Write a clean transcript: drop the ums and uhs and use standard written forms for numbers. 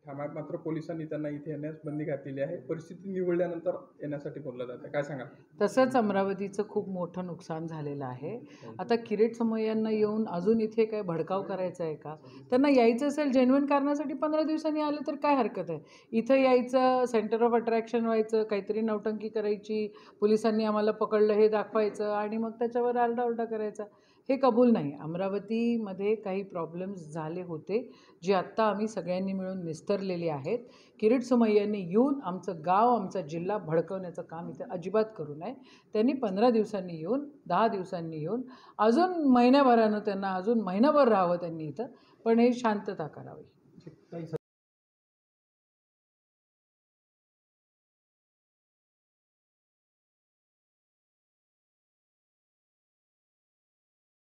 ठाम आहेत, मात्र पोलिसांनी त्यांना इथे येण्यास बंदी घातलेली आहे. परिस्थिती निवळल्यानंतर येण्यासाठी बोललं जातं, काय सांगाल? तसंच अमरावतीचं खूप मोठं नुकसान झालेलं आहे. आता किरीट समय्यांना येऊन अजून इथे काय भडकाव करायचा आहे का? त्यांना यायचं असेल जेन्युइन कारणासाठी 15 दिवसांनी आलं तर काय हरकत आहे? इथं यायचं, सेंटर ऑफ अट्रॅक्शन व्हायचं, काहीतरी नौटंकी करायची, पोलिसांनी आम्हाला पकडलं हे दाखवायचं आणि मग त्याच्यावर आरडाओरडा करायचा. हे कबूल नाही. अमरावतीमध्ये काही प्रॉब्लेम्स झाले होते जे आत्ता आम्ही सगळ्यांनी मिळून निस्तरलेले आहेत. किरीट सोमय्यांनी येऊन आमचं गाव, आमचा जिल्हा भडकवण्याचं काम इथे अजिबात करू नये. त्यांनी 15 दिवसांनी येऊन, 10 दिवसांनी येऊन, अजून महिन्याभरानं त्यांना अजून महिनाभर राहावं त्यांनी इथं, पण हे शांतता करावी.